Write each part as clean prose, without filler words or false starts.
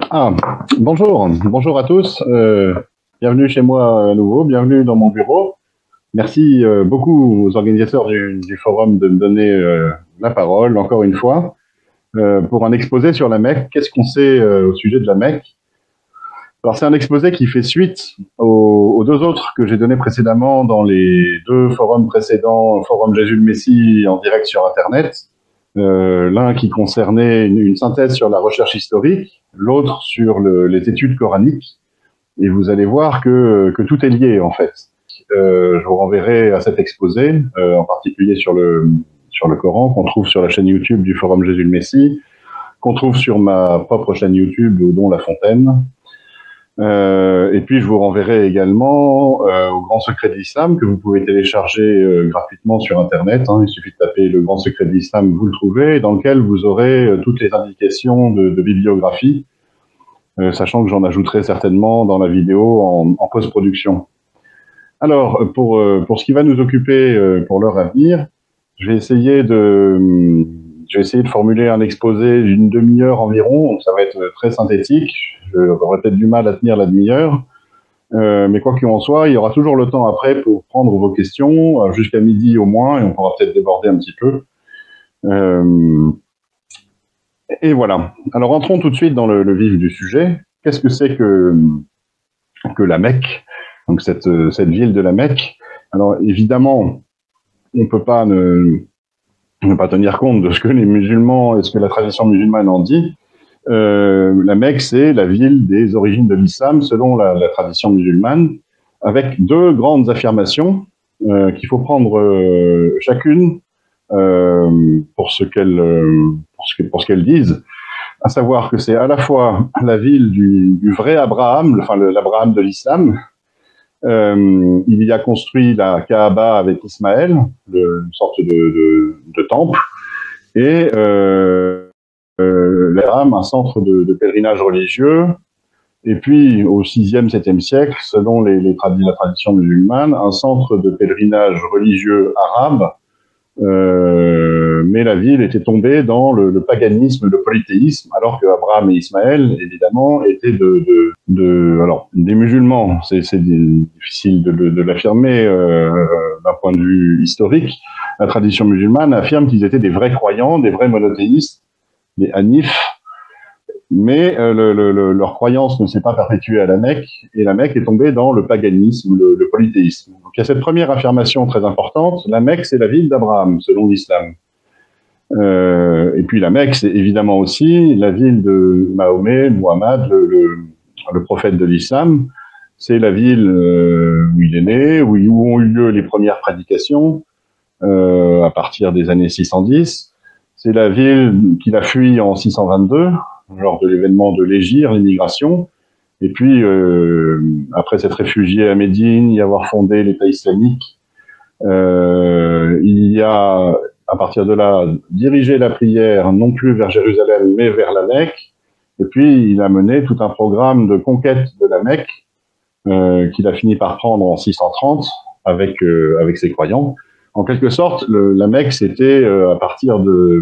Ah, bonjour à tous. Bienvenue chez moi à nouveau, bienvenue dans mon bureau. Merci beaucoup aux organisateurs du forum de me donner la parole, encore une fois, pour un exposé sur la Mecque. Qu'est-ce qu'on sait au sujet de la Mecque? Alors, c'est un exposé qui fait suite aux deux autres que j'ai donnés précédemment dans les deux forums précédents, Forum Jésus le Messie en direct sur Internet. L'un qui concernait une synthèse sur la recherche historique, l'autre sur les études coraniques. Et vous allez voir que tout est lié, en fait. Je vous renverrai à cet exposé, en particulier sur le Coran, qu'on trouve sur la chaîne YouTube du Forum Jésus le Messie, qu'on trouve sur ma propre chaîne YouTube, dont La Fontaine. Et puis, je vous renverrai également au Grand Secret de l'Islam, que vous pouvez télécharger gratuitement sur Internet. Il suffit de taper le Grand Secret de l'Islam, vous le trouvez, dans lequel vous aurez toutes les indications de bibliographie, sachant que j'en ajouterai certainement dans la vidéo en post-production. Alors, pour ce qui va nous occuper pour l'heure à venir, je vais essayer de formuler un exposé d'une demi-heure environ, donc ça va être très synthétique. J'aurai peut-être du mal à tenir la demi-heure, mais quoi qu'il en soit, il y aura toujours le temps après pour prendre vos questions, jusqu'à midi au moins, et on pourra peut-être déborder un petit peu. Et voilà. Alors, entrons tout de suite dans le vif du sujet. Qu'est-ce que c'est que la Mecque, donc cette ville de la Mecque? Alors, évidemment, on ne peut pas ne pas tenir compte de ce que les musulmans et ce que la tradition musulmane en dit. La Mecque, c'est la ville des origines de l'islam, selon la tradition musulmane, avec deux grandes affirmations qu'il faut prendre chacune pour ce qu'elles disent, à savoir que c'est à la fois la ville du vrai Abraham, enfin l'Abraham de l'islam. Il y a construit la Kaaba avec Ismaël, une sorte de temple, et l'Abraham, un centre de pèlerinage religieux. Et puis, au 6e, 7e siècle, selon la tradition musulmane, un centre de pèlerinage religieux arabe, mais la ville était tombée dans le paganisme, le polythéisme, alors que Abraham et Ismaël, évidemment, étaient alors, des musulmans. C'est difficile de l'affirmer d'un point de vue historique. La tradition musulmane affirme qu'ils étaient des vrais croyants, des vrais monothéistes, des hanifs, mais leur croyance ne s'est pas perpétuée à la Mecque, et la Mecque est tombée dans le paganisme, le polythéisme. Donc il y a cette première affirmation très importante, la Mecque c'est la ville d'Abraham, selon l'islam. Et puis la Mecque c'est évidemment aussi la ville de Mahomet, Muhammad, le prophète de l'islam. C'est la ville où il est né, où ont eu lieu les premières prédications, à partir des années 610. C'est la ville qu'il a fui en 622, lors de l'événement de l'Hégire, l'immigration. Et puis, après s'être réfugié à Médine, y avoir fondé l'État islamique, il y a, à partir de là, dirigé la prière non plus vers Jérusalem, mais vers la Mecque. Et puis, il a mené tout un programme de conquête de la Mecque, qu'il a fini par prendre en 630 avec ses croyants. En quelque sorte, la Mecque, c'était à partir de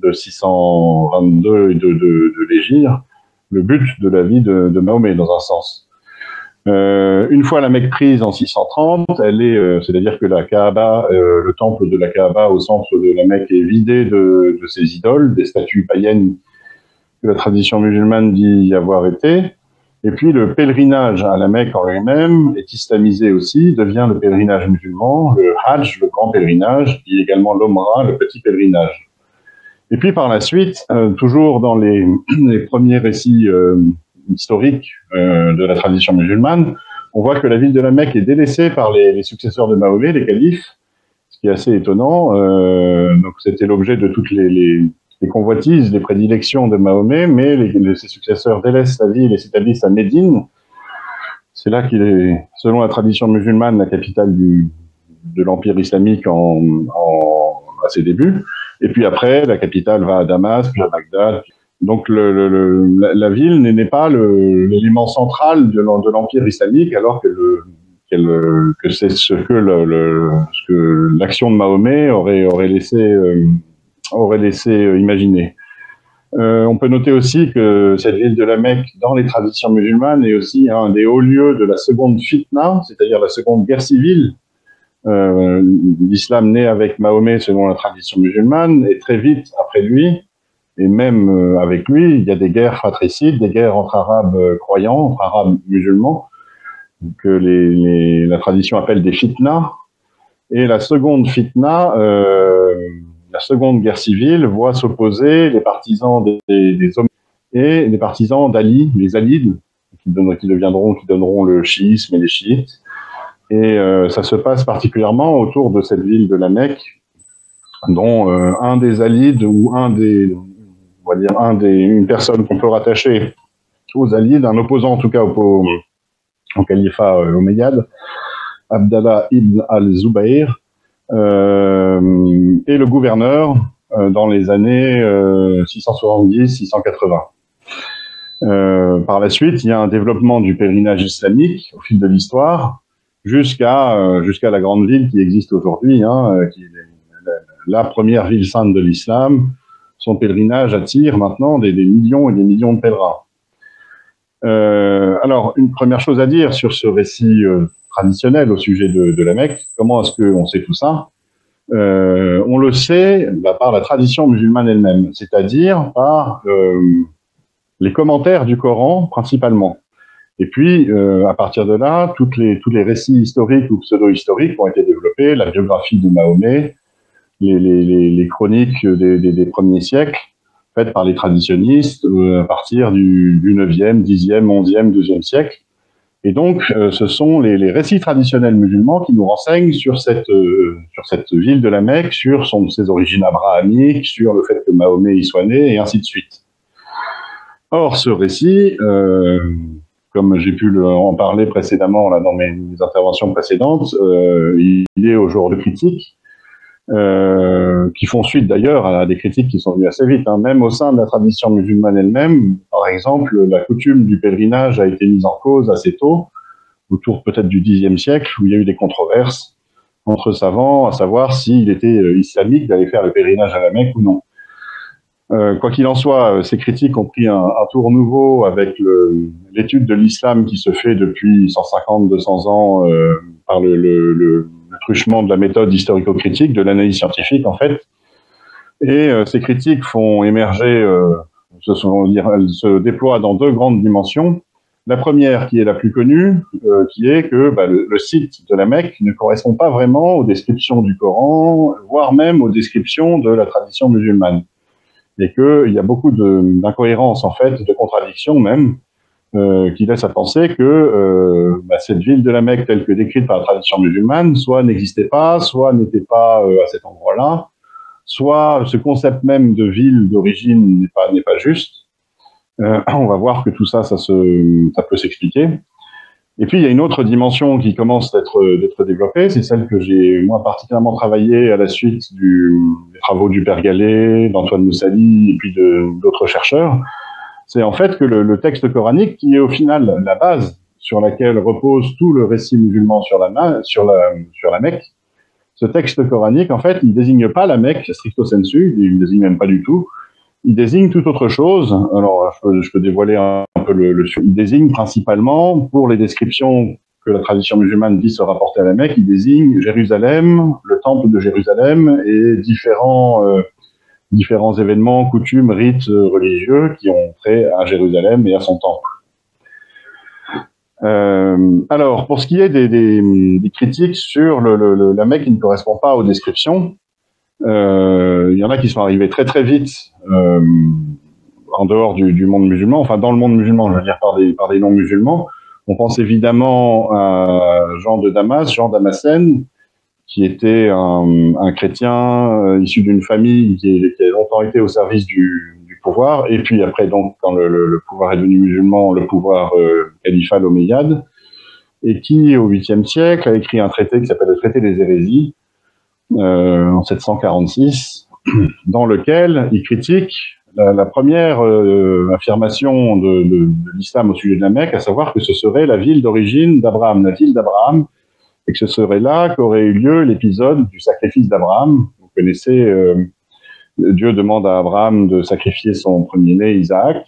622 et de l'Hégire, le but de la vie de Mahomet, dans un sens. Une fois la Mecque prise en 630, c'est-à-dire que la Kaaba, le temple de la Kaaba au centre de la Mecque est vidé de ses idoles, des statues païennes que la tradition musulmane dit y avoir été. Et puis le pèlerinage à la Mecque en lui-même est islamisé aussi, devient le pèlerinage musulman, le Hajj, le grand pèlerinage, qui est également l'Omra, le petit pèlerinage. Et puis par la suite, toujours dans les premiers récits historiques de la tradition musulmane, on voit que la ville de la Mecque est délaissée par les successeurs de Mahomet, les califes, ce qui est assez étonnant. Donc c'était l'objet de toutes les convoitises, les prédilections de Mahomet, mais ses successeurs délaissent la ville et s'établissent à Médine. C'est là qu'il est, selon la tradition musulmane, la capitale de l'empire islamique à ses débuts. Et puis après, la capitale va à Damas, puis à Bagdad. Donc la ville n'est pas l'élément central de l'empire islamique, alors que c'est ce que l'action de Mahomet aurait laissé imaginer. On peut noter aussi que cette ville de la Mecque, dans les traditions musulmanes, est aussi un des hauts lieux de la seconde fitna, c'est-à-dire la seconde guerre civile. L'islam naît avec Mahomet selon la tradition musulmane, et très vite après lui, et même avec lui, il y a des guerres fratricides, des guerres entre arabes croyants, entre arabes musulmans, que la tradition appelle des fitnas. Et la seconde fitna, la seconde guerre civile, voit s'opposer les partisans des hommes et les partisans d'Ali, les Alides, qui donneront le chiisme et les chiites. Et ça se passe particulièrement autour de cette ville de la Mecque, dont un des Alides ou une personne qu'on peut rattacher aux Alides, un opposant en tout cas au califat omeyyade, Abdallah ibn al-Zubayr, et le gouverneur dans les années 670-680. Par la suite, il y a un développement du pèlerinage islamique au fil de l'histoire jusqu'à la grande ville qui existe aujourd'hui, qui est la première ville sainte de l'islam. Son pèlerinage attire maintenant des millions et des millions de pèlerins. Alors, une première chose à dire sur ce récit traditionnel au sujet de la Mecque. Comment est-ce qu'on sait tout ça? On le sait par la tradition musulmane elle-même, c'est-à-dire par les commentaires du Coran principalement. Et puis, à partir de là, tous les récits historiques ou pseudo-historiques ont été développés, la biographie de Mahomet, les chroniques des premiers siècles, faites par les traditionnistes à partir du 9e, 10e, 11e, 12e siècle. Et donc, ce sont les récits traditionnels musulmans qui nous renseignent sur cette ville de la Mecque, sur ses origines abrahamiques, sur le fait que Mahomet y soit né, et ainsi de suite. Or, ce récit, comme j'ai pu en parler précédemment là, dans mes interventions précédentes, il est aujourd'hui critique, qui font suite d'ailleurs à des critiques qui sont venues assez vite. Même au sein de la tradition musulmane elle-même, par exemple, la coutume du pèlerinage a été mise en cause assez tôt, autour peut-être du Xe siècle, où il y a eu des controverses entre savants, à savoir s'il était islamique d'aller faire le pèlerinage à la Mecque ou non. Quoi qu'il en soit, ces critiques ont pris un tour nouveau avec l'étude de l'islam qui se fait depuis 150-200 ans par le truchement de la méthode historico-critique, de l'analyse scientifique en fait. Et ces critiques font émerger, elles se déploient dans deux grandes dimensions. La première, qui est la plus connue, qui est que le site de la Mecque ne correspond pas vraiment aux descriptions du Coran, voire même aux descriptions de la tradition musulmane. Et qu'il y a beaucoup d'incohérences, en fait, de contradictions même, qui laissent à penser que cette ville de la Mecque, telle que décrite par la tradition musulmane, soit n'existait pas, soit n'était pas à cet endroit-là, soit ce concept même de ville d'origine n'est pas juste. On va voir que tout ça, ça peut s'expliquer. Et puis, il y a une autre dimension qui commence d'être développée, c'est celle que j'ai, moi, particulièrement travaillé à la suite des travaux du Père Gallet, d'Antoine Moussali, et puis d'autres chercheurs. C'est en fait que le texte coranique, qui est au final la base sur laquelle repose tout le récit musulman sur la Mecque, ce texte coranique, en fait, il désigne pas la Mecque, stricto sensu, il ne désigne même pas du tout. Il désigne toute autre chose. Alors, je peux dévoiler un peu il désigne principalement, pour les descriptions que la tradition musulmane dit se rapporter à la Mecque, il désigne Jérusalem, le temple de Jérusalem et différents événements, coutumes, rites religieux qui ont trait à Jérusalem et à son temple. Alors, pour ce qui est des critiques sur la Mecque qui ne correspond pas aux descriptions, il y en a qui sont arrivés très très vite en dehors du monde musulman, enfin dans le monde musulman, je veux dire par des non-musulmans. On pense évidemment à Jean de Damas, Jean Damascène, qui était un chrétien issu d'une famille qui a longtemps été au service du pouvoir, et puis après, donc, quand le pouvoir est devenu musulman, le pouvoir califal omeyyade, et qui, au 8e siècle, a écrit un traité qui s'appelle le traité des hérésies, en 746, dans lequel il critique la première affirmation de l'islam au sujet de la Mecque, à savoir que ce serait la ville d'origine d'Abraham, la ville d'Abraham, et que ce serait là qu'aurait eu lieu l'épisode du sacrifice d'Abraham. Vous connaissez Dieu demande à Abraham de sacrifier son premier-né, Isaac.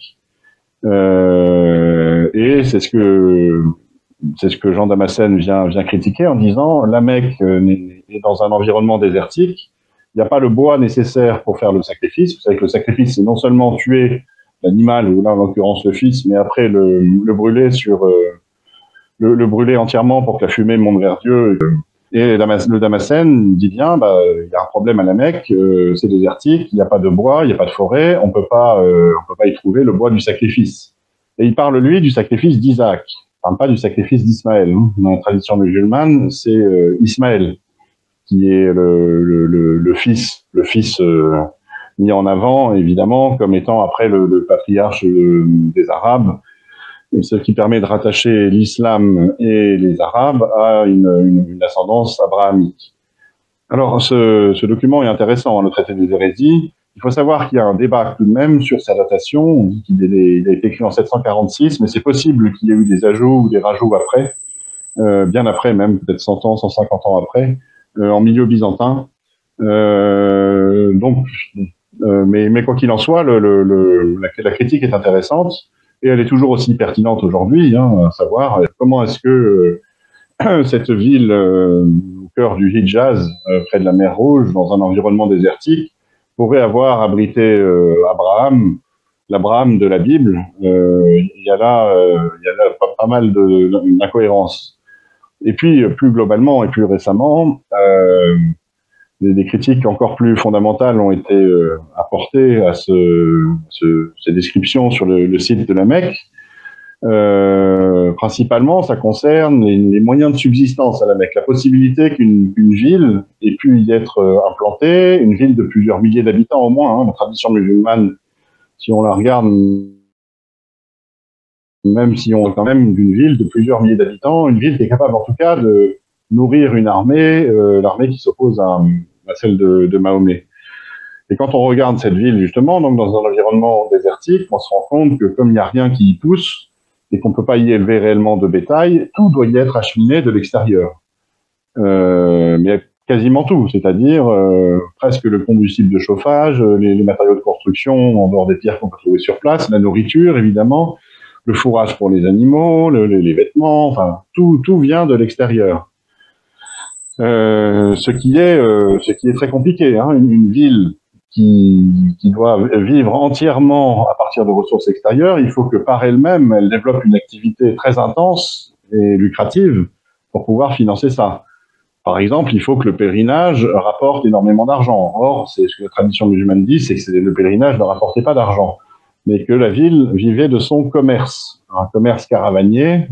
Et c'est ce que Jean Damascène vient critiquer en disant la Mecque est dans un environnement désertique. Il n'y a pas le bois nécessaire pour faire le sacrifice. Vous savez que le sacrifice, c'est non seulement tuer l'animal, ou là en l'occurrence le fils, mais après le brûler le brûler entièrement pour que la fumée monte vers Dieu. Et le Damascène dit bien, il y a un problème à la Mecque, c'est désertique, il n'y a pas de bois, il n'y a pas de forêt, on peut pas y trouver le bois du sacrifice. Et il parle, lui, du sacrifice d'Isaac. Il parle pas du sacrifice d'Ismaël. Dans la tradition musulmane, c'est Ismaël qui est le fils mis en avant, évidemment, comme étant après le patriarche des Arabes, ce qui permet de rattacher l'islam et les Arabes à une ascendance abrahamique. Alors, ce document est intéressant, le traité des hérésies. Il faut savoir qu'il y a un débat tout de même sur sa datation. On dit qu'il a été écrit en 746, mais c'est possible qu'il y ait eu des ajouts ou des rajouts après, bien après même, peut-être 100 ans, 150 ans après, en milieu byzantin. Mais quoi qu'il en soit, la critique est intéressante. Et elle est toujours aussi pertinente aujourd'hui, à savoir comment est-ce que cette ville au cœur du Hijaz, près de la mer Rouge, dans un environnement désertique, pourrait avoir abrité l'Abraham de la Bible. Il y a là pas mal d'incohérences. Et puis, plus globalement et plus récemment, des critiques encore plus fondamentales ont été apportées à ces descriptions sur le site de la Mecque. Principalement, ça concerne les moyens de subsistance à la Mecque, la possibilité qu'une ville ait pu y être implantée, une ville de plusieurs milliers d'habitants au moins. La tradition musulmane, si on la regarde, même si on est quand même d'une ville de plusieurs milliers d'habitants, une ville qui est capable en tout cas de nourrir une armée, l'armée qui s'oppose à celle de Mahomet. Et quand on regarde cette ville, justement, donc dans un environnement désertique, on se rend compte que comme il n'y a rien qui y pousse, et qu'on ne peut pas y élever réellement de bétail, tout doit y être acheminé de l'extérieur. Mais quasiment tout, c'est-à-dire presque le combustible de chauffage, les matériaux de construction, en dehors des pierres qu'on peut trouver sur place, la nourriture, évidemment, le fourrage pour les animaux, les vêtements, enfin, tout vient de l'extérieur. Ce qui est très compliqué, une ville qui doit vivre entièrement à partir de ressources extérieures, il faut que par elle-même, elle développe une activité très intense et lucrative pour pouvoir financer ça. Par exemple, il faut que le pèlerinage rapporte énormément d'argent. Or, c'est ce que la tradition musulmane dit, c'est que le pèlerinage ne rapportait pas d'argent, mais que la ville vivait de son commerce, un commerce caravanier,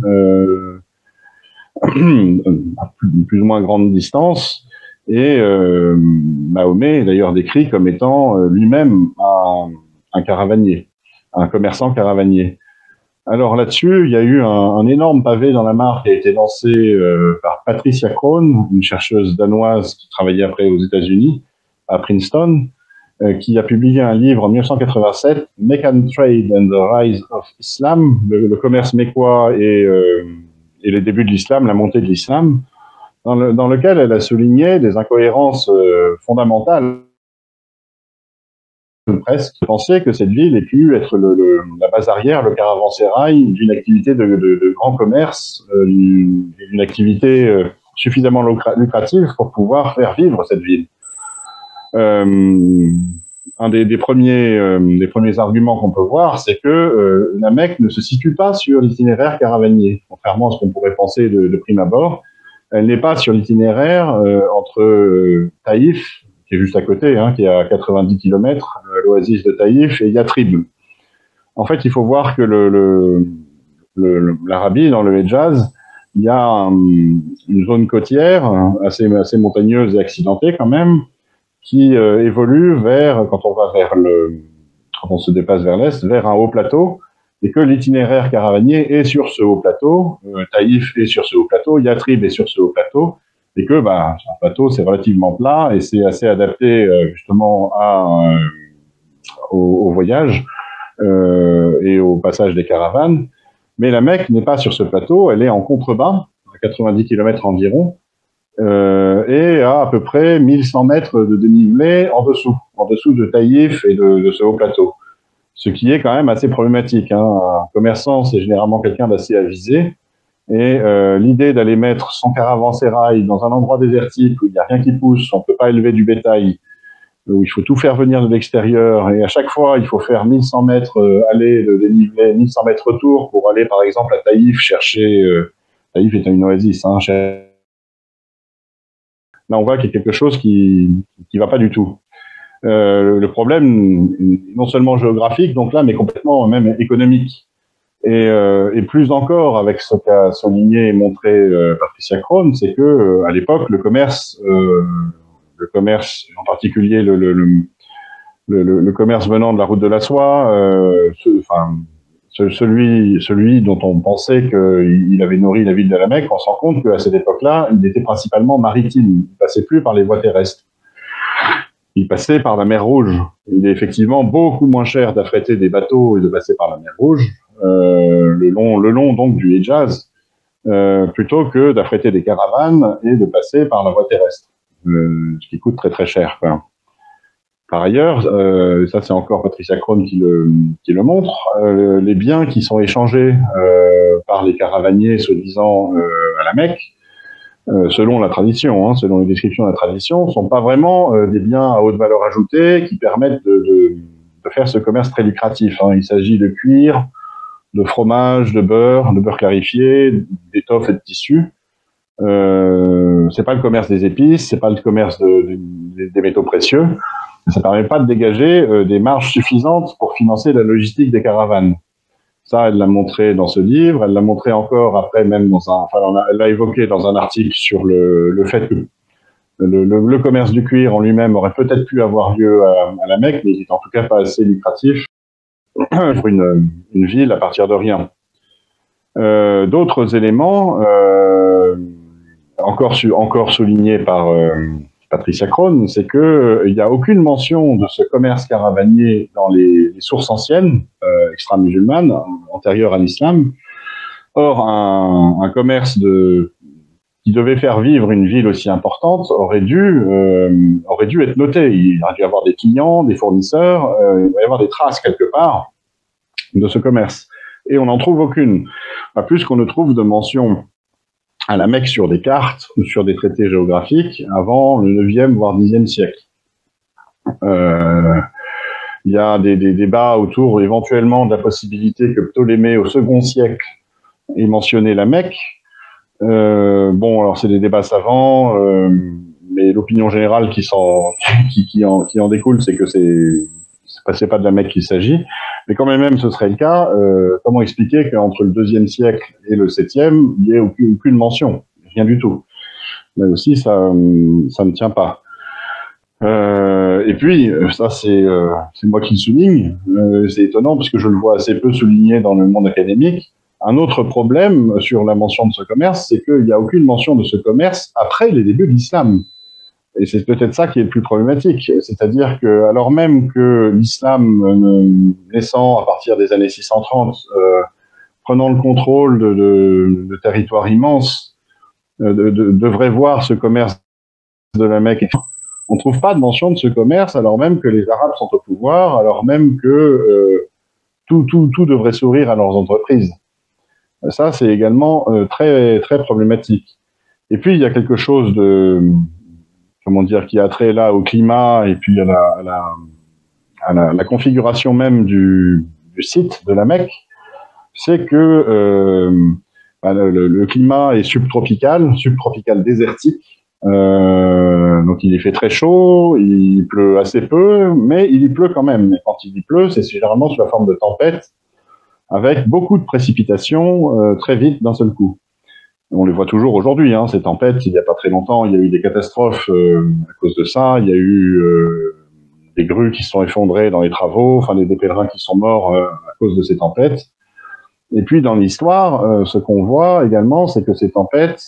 à plus ou moins grande distance. Et Mahomet est d'ailleurs décrit comme étant lui-même un caravanier, un commerçant caravanier. Alors là-dessus, il y a eu un énorme pavé dans la mare qui a été lancé par Patricia Crone, une chercheuse danoise qui travaillait après aux États-Unis, à Princeton, qui a publié un livre en 1987, Meccan Trade and the Rise of Islam, le commerce mécois et les débuts de l'islam, la montée de l'islam, dans lequel elle a souligné des incohérences fondamentales. Presque penser que cette ville ait pu être la base arrière, le caravansérail d'une activité de grand commerce, d'une activité suffisamment lucrative pour pouvoir faire vivre cette ville. Un des premiers arguments qu'on peut voir, c'est que la Mecque ne se situe pas sur l'itinéraire caravanier, contrairement à ce qu'on pourrait penser de prime abord. Elle n'est pas sur l'itinéraire entre Taïf, qui est juste à côté, qui est à 90 km, l'oasis de Taïf, et Yatrib. En fait, il faut voir que l'Arabie, dans le Hejaz, il y a une zone côtière assez montagneuse et accidentée quand même, qui évolue vers, quand on se déplace vers l'est, vers un haut plateau, et que l'itinéraire caravanier est sur ce haut plateau, Taïf est sur ce haut plateau, Yatrib est sur ce haut plateau, et que un plateau c'est relativement plat et c'est assez adapté justement au voyage et au passage des caravanes. Mais la Mecque n'est pas sur ce plateau, elle est en contrebas, à 90 km environ, et à peu près 1100 mètres de dénivelé en dessous de Taïf et de ce haut plateau. Ce qui est quand même assez problématique, hein. Un commerçant, c'est généralement quelqu'un d'assez avisé, et l'idée d'aller mettre son caravansérail dans un endroit désertique où il n'y a rien qui pousse, on ne peut pas élever du bétail, où il faut tout faire venir de l'extérieur, et à chaque fois, il faut faire 1100 mètres aller de dénivelé, 1100 mètres retour pour aller, par exemple, à Taïf chercher... Taïf est une oasis, hein, là, on voit qu'il y a quelque chose qui va pas du tout. Le problème, non seulement géographique, donc là, mais complètement même économique. Et plus encore, avec ce qu'a souligné et montré Patricia Crone, c'est que à l'époque, le commerce, en particulier le commerce venant de la route de la soie, celui dont on pensait qu'il avait nourri la ville de la Mecque, on se rend compte qu'à cette époque-là, il était principalement maritime. Il ne passait plus par les voies terrestres. Il passait par la mer Rouge. Il est effectivement beaucoup moins cher d'affréter des bateaux et de passer par la mer Rouge, le long donc du Hejaz, plutôt que d'affréter des caravanes et de passer par la voie terrestre, ce qui coûte très très cher, quoi. Par ailleurs, ça c'est encore Patricia Crone qui le montre, les biens qui sont échangés par les caravaniers soi-disant à la Mecque, selon la tradition, hein, selon les descriptions de la tradition, ne sont pas vraiment des biens à haute valeur ajoutée qui permettent de faire ce commerce très lucratif, hein. Il s'agit de cuir, de fromage, de beurre clarifié, d'étoffes et de tissus. C'est pas le commerce des épices, c'est pas le commerce des métaux précieux. Ça ne permet pas de dégager des marges suffisantes pour financer la logistique des caravanes. Ça, elle l'a montré dans ce livre, elle l'a montré encore après, même elle l'a évoqué dans un article sur le fait que le commerce du cuir en lui-même aurait peut-être pu avoir lieu à la Mecque, mais il n'est en tout cas pas assez lucratif pour une ville à partir de rien. D'autres éléments, encore soulignés par Patricia Crone, c'est qu'il n'y a aucune mention de ce commerce caravanier dans les sources anciennes, extra-musulmanes, antérieures à l'islam. Or, un commerce qui devait faire vivre une ville aussi importante aurait dû être noté. Il aurait dû y avoir des clients, des fournisseurs, il doit y avoir des traces quelque part de ce commerce. Et on n'en trouve aucune. Pas plus qu'on ne trouve de mention à la Mecque sur des cartes ou sur des traités géographiques avant le 9e voire 10e siècle. Il y a des débats autour éventuellement de la possibilité que Ptolémée au second siècle ait mentionné la Mecque. Bon, alors c'est des débats savants, mais l'opinion générale qui en découle, c'est que c'est pas de la Mecque qu'il s'agit. Mais quand même ce serait le cas, comment expliquer qu'entre le 2e siècle et le 7e, il n'y ait aucune mention, rien du tout. Là aussi, ça ne tient pas. Et puis, ça c'est moi qui le souligne, c'est étonnant parce que je le vois assez peu souligné dans le monde académique. Un autre problème sur la mention de ce commerce, c'est qu'il n'y a aucune mention de ce commerce après les débuts de l'islam. Et c'est peut-être ça qui est le plus problématique. C'est-à-dire que, alors même que l'islam naissant à partir des années 630, prenant le contrôle de territoires immenses, devrait voir ce commerce de la Mecque, on ne trouve pas de mention de ce commerce, alors même que les Arabes sont au pouvoir, alors même que tout devrait sourire à leurs entreprises. Ça, c'est également très, très problématique. Et puis, il y a quelque chose qui a trait là au climat et puis à la configuration même du site de la Mecque, c'est que le climat est subtropical désertique. Donc il y fait très chaud, il pleut assez peu, mais il y pleut quand même. Et quand il y pleut, c'est généralement sous la forme de tempêtes, avec beaucoup de précipitations très vite d'un seul coup. On les voit toujours aujourd'hui, hein, ces tempêtes. Il n'y a pas très longtemps, il y a eu des catastrophes à cause de ça. Il y a eu des grues qui se sont effondrées dans les travaux, enfin des pèlerins qui sont morts à cause de ces tempêtes. Et puis dans l'histoire, ce qu'on voit également, c'est que ces tempêtes,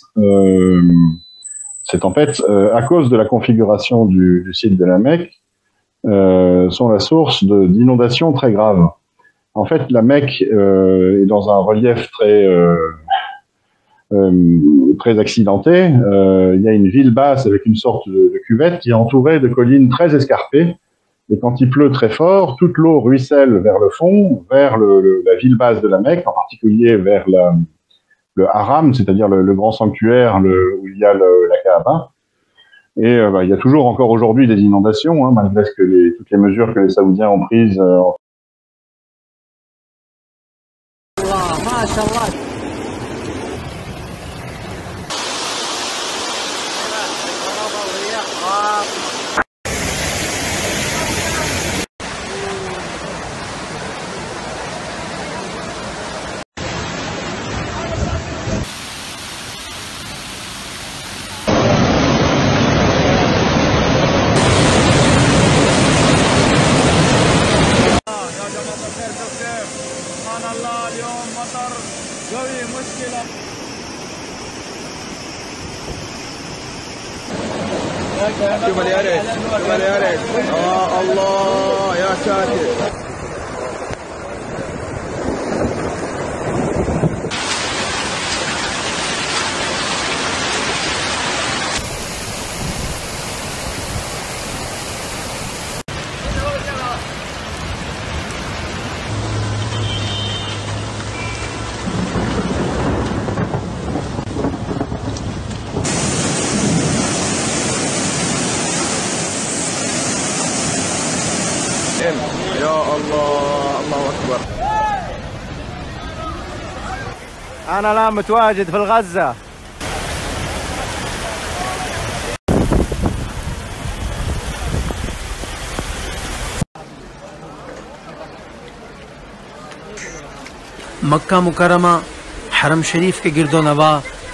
à cause de la configuration du site de la Mecque, sont la source d'inondations très graves. En fait, la Mecque est dans un relief très accidentée. Il y a une ville basse avec une sorte de cuvette qui est entourée de collines très escarpées. Et quand il pleut très fort, toute l'eau ruisselle vers le fond, vers la ville basse de la Mecque, en particulier vers le haram, c'est-à-dire le grand sanctuaire où il y a la Kaaba. Et il y a toujours encore aujourd'hui des inondations, malgré toutes les mesures que les Saoudiens ont prises. شوف يا ريت شوف يا ريت الله يا ساتر يا الله الله أكبر. أنا الآن متواجد في الغزة. मक्का मुकरमा हरम शरीफ के गिरदो नवा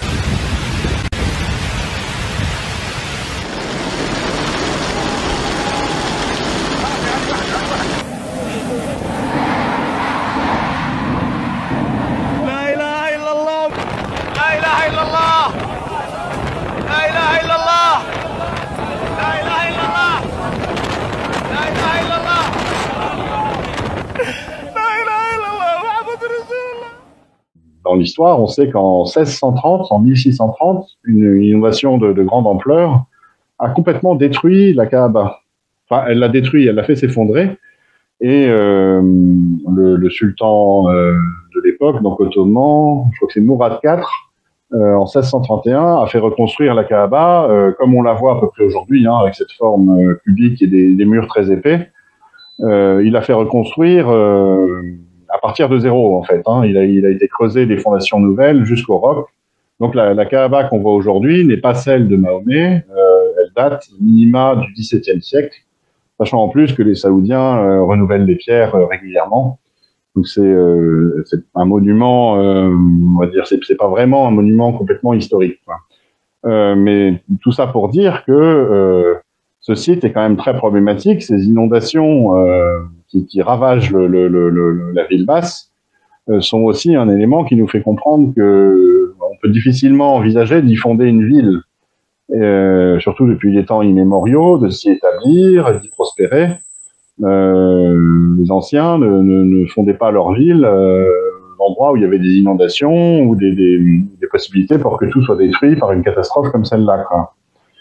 Dans l'histoire, on sait qu'en 1630, en 1630, une inondation de grande ampleur a complètement détruit la Kaaba. Enfin, elle l'a détruit, elle l'a fait s'effondrer. Et le sultan de l'époque, donc ottoman, je crois que c'est Mourad IV, en 1631, a fait reconstruire la Kaaba comme on la voit à peu près aujourd'hui, avec cette forme cubique et des murs très épais. Il a fait reconstruire à partir de zéro, en fait. Il a été creusé des fondations nouvelles jusqu'au roc. Donc la Kaaba qu'on voit aujourd'hui n'est pas celle de Mahomet. Elle date minima du XVIIe siècle, sachant en plus que les Saoudiens renouvellent les pierres régulièrement. Donc c'est un monument, on va dire, c'est pas vraiment un monument complètement historique, quoi. Mais tout ça pour dire que ce site est quand même très problématique. Ces inondations qui ravagent la ville basse sont aussi un élément qui nous fait comprendre que on peut difficilement envisager d'y fonder une ville, surtout depuis les temps immémoriaux, de s'y établir, d'y prospérer. Les anciens ne fondaient pas leur ville l'endroit où il y avait des inondations ou des possibilités pour que tout soit détruit par une catastrophe comme celle-là, quoi.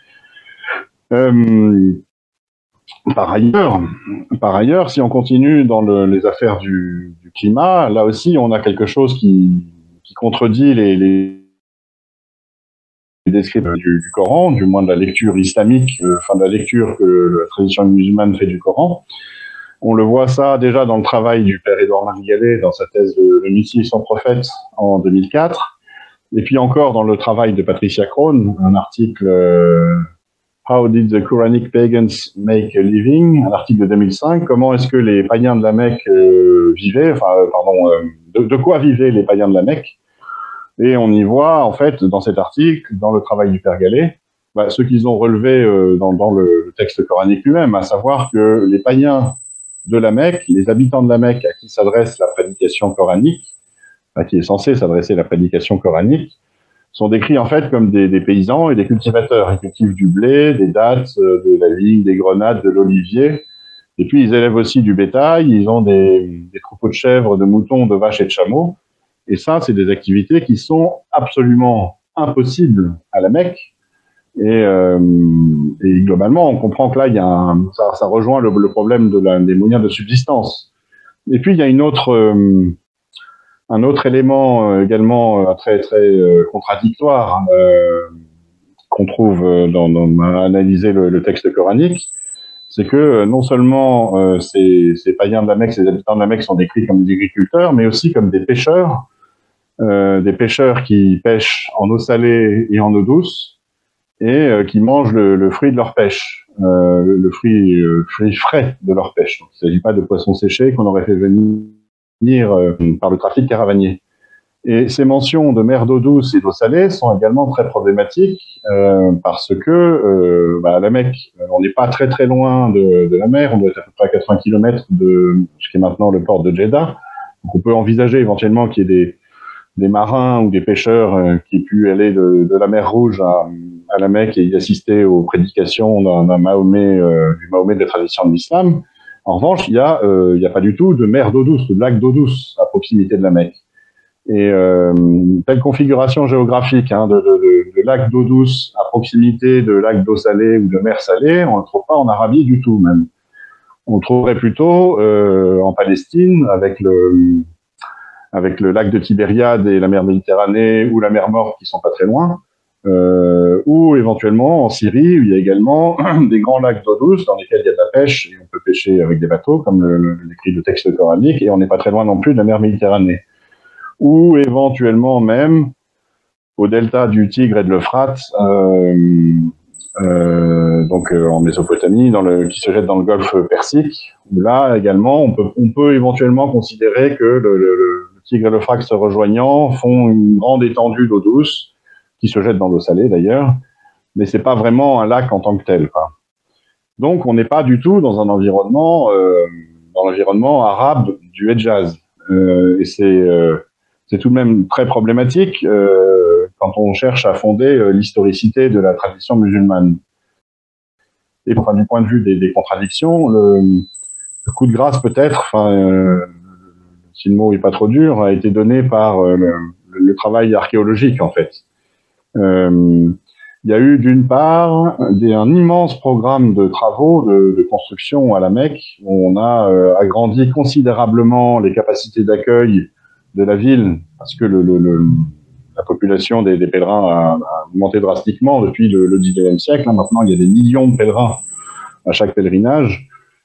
Par ailleurs, si on continue dans les affaires du climat, là aussi, on a quelque chose qui contredit les descriptions du Coran, du moins de la lecture islamique, de la lecture que la tradition musulmane fait du Coran. On le voit ça déjà dans le travail du père Édouard Margallet, dans sa thèse de Le Messie et son prophète en 2004, et puis encore dans le travail de Patricia Crone, un article How did the Quranic pagans make a living, un article de 2005, comment est-ce que les païens de la Mecque vivaient, de quoi vivaient les païens de la Mecque. Et on y voit, en fait, dans cet article, dans le travail du père Gallet, ce qu'ils ont relevé dans le texte coranique lui-même, à savoir que les païens de la Mecque, les habitants de la Mecque à qui s'adresse la prédication coranique, qui est censée s'adresser la prédication coranique, sont décrits en fait comme des paysans et des cultivateurs. Ils cultivent du blé, des dattes, de la vigne, des grenades, de l'olivier. Et puis ils élèvent aussi du bétail. Ils ont des troupeaux de chèvres, de moutons, de vaches et de chameaux. Et ça, c'est des activités qui sont absolument impossibles à la Mecque. Et globalement, on comprend que là, ça rejoint le problème des moyens de subsistance. Et puis, il y a un autre élément également très contradictoire qu'on trouve à analyser le texte coranique, c'est que non seulement ces païens de la Mecque, ces habitants de la Mecque sont décrits comme des agriculteurs, mais aussi comme des pêcheurs qui pêchent en eau salée et en eau douce, et qui mangent le fruit de leur pêche, le fruit frais de leur pêche. Donc, il ne s'agit pas de poissons séchés qu'on aurait fait venir par le trafic caravanier. Et ces mentions de mer d'eau douce et d'eau salée sont également très problématiques parce que à la Mecque, on n'est pas très loin de la mer, on doit être à peu près à 80 km de ce qui est maintenant le port de Jeddah. Donc on peut envisager éventuellement qu'il y ait des marins ou des pêcheurs qui aient pu aller de la mer Rouge à la Mecque et y assister aux prédications du Mahomet de la tradition de l'islam. En revanche, il y a pas du tout de mer d'eau douce, de lac d'eau douce à proximité de la Mecque. Et telle configuration géographique de lac d'eau douce à proximité de lac d'eau salée ou de mer salée, on ne le trouve pas en Arabie du tout même. On le trouverait plutôt en Palestine avec le lac de Tibériade et la mer Méditerranée ou la mer Morte qui sont pas très loin, ou éventuellement en Syrie où il y a également des grands lacs d'eau douce dans lesquels il y a de la pêche et on peut pêcher avec des bateaux comme l'écrit le texte coranique, et on n'est pas très loin non plus de la mer Méditerranée. Ou éventuellement même au delta du Tigre et de l'Euphrate, donc en Mésopotamie, qui se jette dans le golfe Persique, où là également on peut éventuellement considérer que le Tigre et l'Euphrate se rejoignant font une grande étendue d'eau douce, qui se jette dans l'eau salée d'ailleurs, mais c'est pas vraiment un lac en tant que tel, quoi. Donc on n'est pas du tout dans un environnement, dans l'environnement arabe du Hedjaz, et c'est tout de même très problématique quand on cherche à fonder l'historicité de la tradition musulmane. Et enfin, du point de vue des contradictions, le coup de grâce peut-être, si le mot est pas trop dur, a été donné par le travail archéologique en fait. Il y a eu d'une part un immense programme de travaux de construction à la Mecque, où on a agrandi considérablement les capacités d'accueil de la ville, parce que la population des pèlerins a augmenté drastiquement depuis le 19e siècle. Maintenant, il y a des millions de pèlerins à chaque pèlerinage.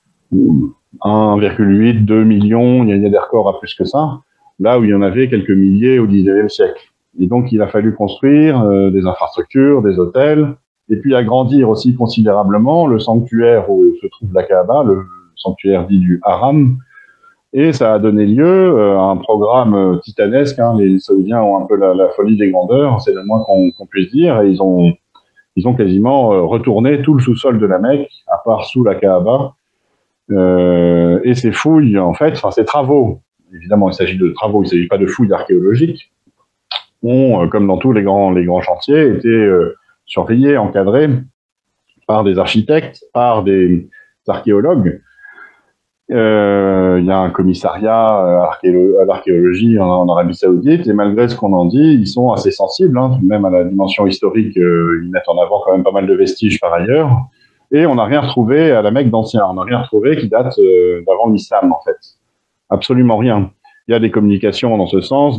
1,8, 2 millions, il y a des records à plus que ça, là où il y en avait quelques milliers au 19e siècle. Et donc, il a fallu construire des infrastructures, des hôtels, et puis agrandir aussi considérablement le sanctuaire où se trouve la Kaaba, le sanctuaire dit du Haram. Et ça a donné lieu à un programme titanesque. Les Saoudiens ont un peu la folie des grandeurs, c'est le moins qu'on puisse dire. Et ils ont quasiment retourné tout le sous-sol de la Mecque, à part sous la Kaaba. Et ces fouilles, en fait, ces travaux, évidemment il s'agit de travaux, il ne s'agit pas de fouilles archéologiques, ont, comme dans tous les grands chantiers, été surveillés, encadrés par des architectes, par des archéologues. Il y a un commissariat à l'archéologie en Arabie Saoudite, et malgré ce qu'on en dit, ils sont assez sensibles, même à la dimension historique, ils mettent en avant quand même pas mal de vestiges par ailleurs, et on n'a rien retrouvé à la Mecque d'ancien, on n'a rien retrouvé qui date d'avant l'islam en fait, absolument rien. Il y a des communications dans ce sens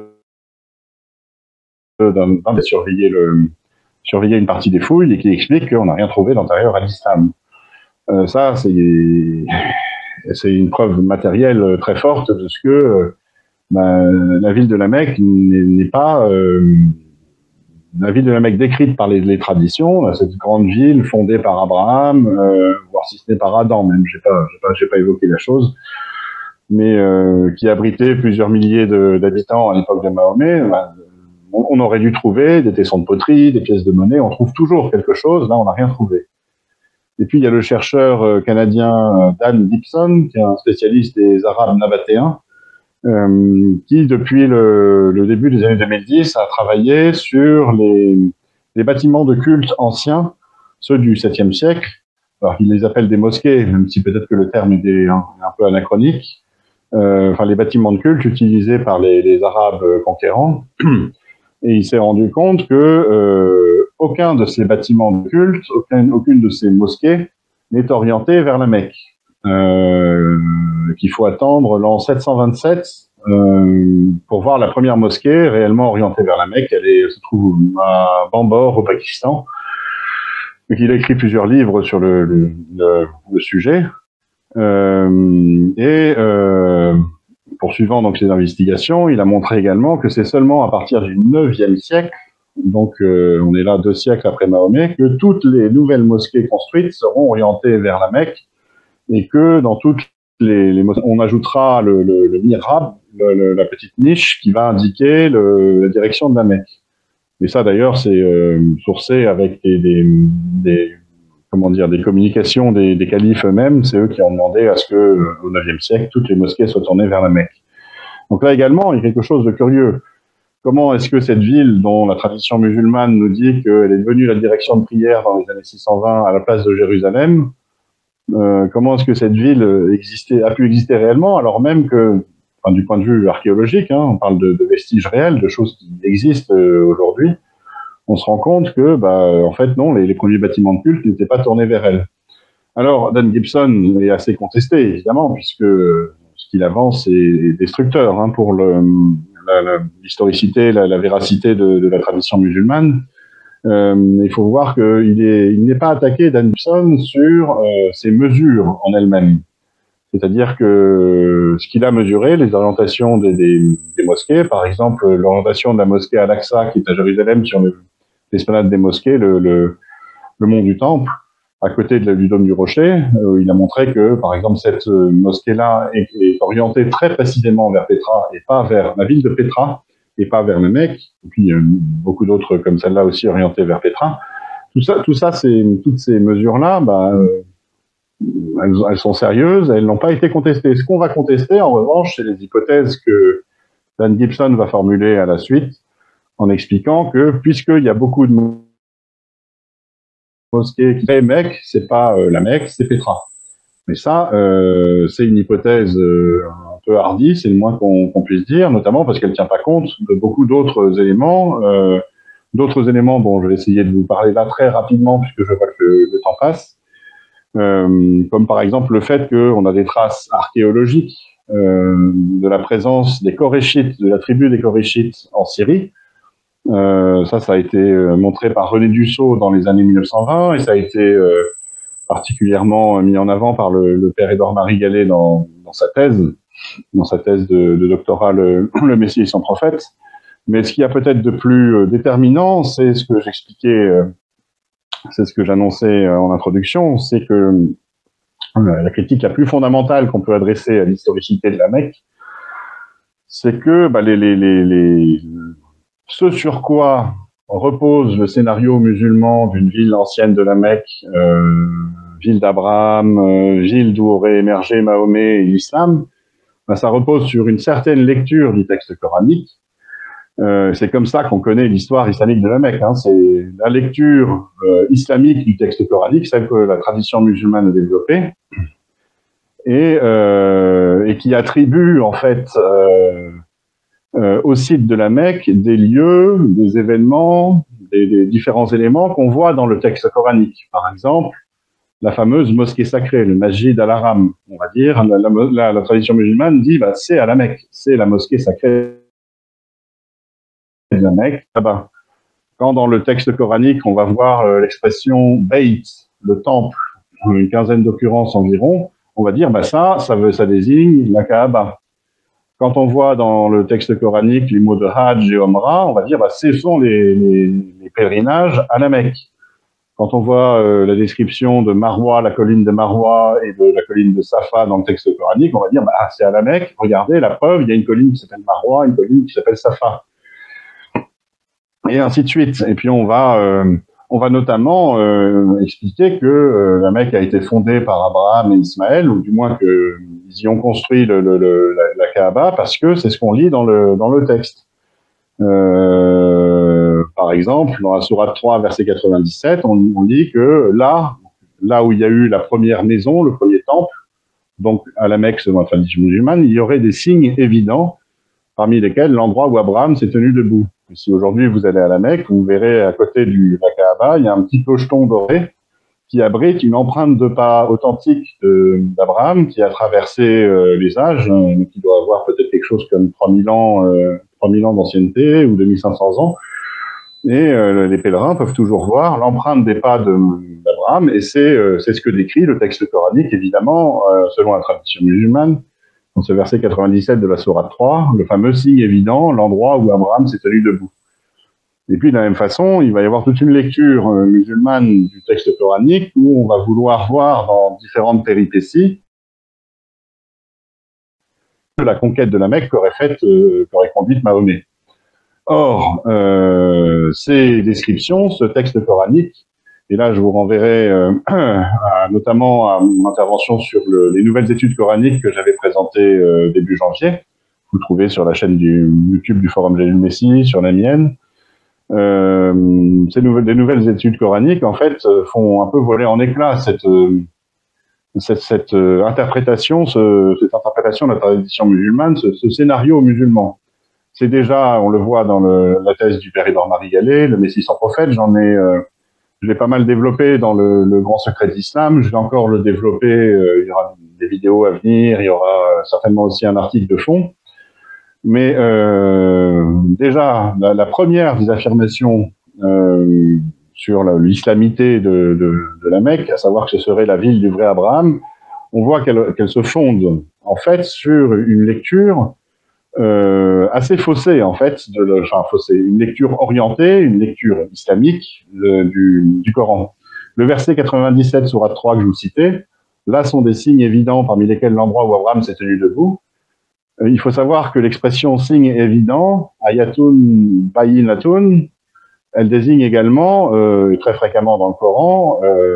d'un surveiller une partie des fouilles et qui explique qu'on n'a rien trouvé d'antérieur à l'islam. Ça, c'est une preuve matérielle très forte de ce que la ville de la Mecque n'est pas la ville de la Mecque décrite par les traditions, cette grande ville fondée par Abraham, voire si ce n'est par Adam même, j'ai pas évoqué la chose, mais qui abritait plusieurs milliers d'habitants à l'époque de Mahomet. On aurait dû trouver des tessons de poterie, des pièces de monnaie, on trouve toujours quelque chose, là on n'a rien trouvé. Et puis il y a le chercheur canadien Dan Gibson, qui est un spécialiste des Arabes nabatéens, qui depuis le début des années 2010 a travaillé sur les bâtiments de culte anciens, ceux du 7e siècle. Alors il les appelle des mosquées, même si peut-être que le terme est un peu anachronique, enfin les bâtiments de culte utilisés par les Arabes conquérants. Et il s'est rendu compte que aucun de ces bâtiments de culte, aucune de ces mosquées n'est orientée vers la Mecque. Qu'il faut attendre l'an 727 pour voir la première mosquée réellement orientée vers la Mecque. Elle se trouve à Bambor, au Pakistan. Donc, il a écrit plusieurs livres sur le sujet. Poursuivant donc ses investigations, il a montré également que c'est seulement à partir du 9e siècle, donc on est là 2 siècles après Mahomet, que toutes les nouvelles mosquées construites seront orientées vers la Mecque, et que dans toutes les mosquées, on ajoutera le mihrab, la petite niche qui va indiquer la direction de la Mecque. Et ça d'ailleurs c'est sourcé avec des communications des califes eux-mêmes. C'est eux qui ont demandé à ce que, au 9e siècle, toutes les mosquées soient tournées vers la Mecque. Donc là également, il y a quelque chose de curieux. Comment est-ce que cette ville, dont la tradition musulmane nous dit qu'elle est devenue la direction de prière dans les années 620 à la place de Jérusalem, comment est-ce que cette ville a pu exister réellement, alors même que, enfin, du point de vue archéologique, on parle de vestiges réels, de choses qui existent aujourd'hui, on se rend compte que, en fait, non, les premiers bâtiments de culte n'étaient pas tournés vers elle. Alors, Dan Gibson est assez contesté, évidemment, puisque ce qu'il avance est destructeur pour l'historicité, la véracité de la tradition musulmane. Il faut voir qu'il n'est pas attaqué, Dan Gibson, sur ses mesures en elles-mêmes. C'est-à-dire que ce qu'il a mesuré, les orientations des mosquées, par exemple, l'orientation de la mosquée Al-Aqsa, qui est à Jérusalem, sur l'esplanade des mosquées, le mont du Temple, à côté du dôme du Rocher, il a montré que, par exemple, cette mosquée-là est orientée très précisément vers Pétra et pas vers la ville de Pétra et pas vers le Mecque. Et puis beaucoup d'autres comme celle-là aussi orientées vers Pétra. Tout ça, toutes ces mesures-là, elles sont sérieuses, elles n'ont pas été contestées. Ce qu'on va contester, en revanche, c'est les hypothèses que Dan Gibson va formuler à la suite, en expliquant que, puisqu'il y a beaucoup de mosquées qui sont Mecque, c'est pas la Mecque, c'est Pétra. Mais ça, c'est une hypothèse un peu hardie, c'est le moins qu'on puisse dire, notamment parce qu'elle ne tient pas compte de beaucoup d'autres éléments dont je vais essayer de vous parler là très rapidement, puisque je vois que le temps passe, comme par exemple le fait qu'on a des traces archéologiques de la présence des Koréchites, de la tribu des Koréchites en Syrie. Ça a été montré par René Dussault dans les années 1920, et ça a été particulièrement mis en avant par le père Édouard-Marie Gallet dans sa thèse de doctorat, le Messie et son prophète. Mais ce qu'il y a peut-être de plus déterminant, c'est ce que j'expliquais, c'est ce que j'annonçais en introduction, c'est que la critique la plus fondamentale qu'on peut adresser à l'historicité de la Mecque, c'est que ce sur quoi repose le scénario musulman d'une ville ancienne de la Mecque, ville d'Abraham, ville d'où aurait émergé Mahomet et l'islam, ça repose sur une certaine lecture du texte coranique. C'est comme ça qu'on connaît l'histoire islamique de la Mecque. C'est la lecture islamique du texte coranique, celle que la tradition musulmane a développée, et qui attribue en fait au site de la Mecque des lieux, des événements, des différents éléments qu'on voit dans le texte coranique. Par exemple, la fameuse mosquée sacrée, le Masjid al-Haram, on va dire, la tradition musulmane dit c'est à la Mecque, c'est la mosquée sacrée de la Mecque, là-bas. Quand dans le texte coranique, on va voir l'expression Bayt, le temple, une quinzaine d'occurrences environ, on va dire ça désigne la Kaaba. Quand on voit dans le texte coranique les mots de Hajj et Omra, on va dire ce sont les pèlerinages à la Mecque. Quand on voit la description de Marwa, la colline de Marwa et de la colline de Safa dans le texte coranique, on va dire c'est à la Mecque, regardez, la preuve, il y a une colline qui s'appelle Marwa, une colline qui s'appelle Safa. Et ainsi de suite. Et puis on va notamment expliquer que la Mecque a été fondée par Abraham et Ismaël, ou du moins qu'ils y ont construit la Kaaba, parce que c'est ce qu'on lit dans le texte. Par exemple, dans la sourate 3, verset 97, on dit que là où il y a eu la première maison, le premier temple, donc à la Mecque selon la tradition musulmane, il y aurait des signes évidents, parmi lesquels l'endroit où Abraham s'est tenu debout. Et si aujourd'hui vous allez à la Mecque, vous verrez à côté de la Kaaba, il y a un petit clocheton doré qui abrite une empreinte de pas authentique d'Abraham qui a traversé les âges, qui doit avoir peut-être quelque chose comme 3000 ans d'ancienneté ou 2500 ans. Et les pèlerins peuvent toujours voir l'empreinte des pas d'Abraham, et c'est ce que décrit le texte coranique, évidemment, selon la tradition musulmane, dans ce verset 97 de la Sourate 3, le fameux signe évident, l'endroit où Abraham s'est tenu debout. Et puis, de la même façon, il va y avoir toute une lecture musulmane du texte coranique où on va vouloir voir dans différentes péripéties la conquête de la Mecque qu'aurait conduite Mahomet. Or, ces descriptions, ce texte coranique, et là je vous renverrai notamment à mon intervention sur les nouvelles études coraniques que j'avais présentées début janvier, vous le trouvez sur la chaîne du YouTube du Forum Jalil Messi, sur la mienne. Des nouvelles études coraniques, en fait, font un peu voler en éclats cette interprétation, cette interprétation de la tradition musulmane, ce scénario musulman. C'est déjà, on le voit dans la thèse du père Édouard Marie Gallet, le Messie sans prophète, je l'ai pas mal développé dans le Grand Secret de l'Islam, je vais encore le développer, il y aura des vidéos à venir, il y aura certainement aussi un article de fond. Mais déjà, la première des affirmations sur l'islamité de la Mecque, à savoir que ce serait la ville du vrai Abraham, on voit qu'elle se fonde en fait sur une lecture assez faussée, en fait, une lecture orientée, une lecture islamique du Coran. Le verset 97, sourate 3 que je vous citais, là sont des signes évidents parmi lesquels l'endroit où Abraham s'est tenu debout. Il faut savoir que l'expression signe évident, ayatun bayinatun, elle désigne également, très fréquemment dans le Coran,